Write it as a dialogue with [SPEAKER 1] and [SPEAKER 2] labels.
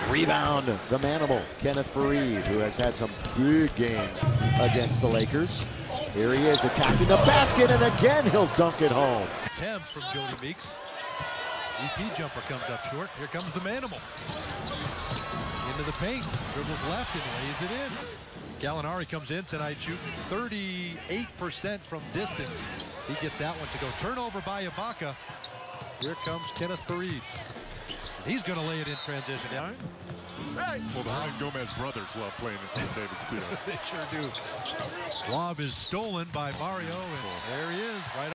[SPEAKER 1] Rebound, the manimal, Kenneth Faried, who has had some big games against the Lakers. Here he is attacking the basket, and again he'll dunk it home.
[SPEAKER 2] Attempt from Jody Meeks. EP jumper comes up short. Here comes the manimal. Into the paint, dribbles left and lays it in. Gallinari comes in tonight shooting 38% from distance. He gets that one to go. Turnover by Ibaka. Here comes Kenneth Faried. He's going to lay it in transition. Yeah.
[SPEAKER 3] Well, the Ryan Gomez brothers love playing in front of David Steele.
[SPEAKER 2] They sure do. Lob is stolen by Mario, and there he is, right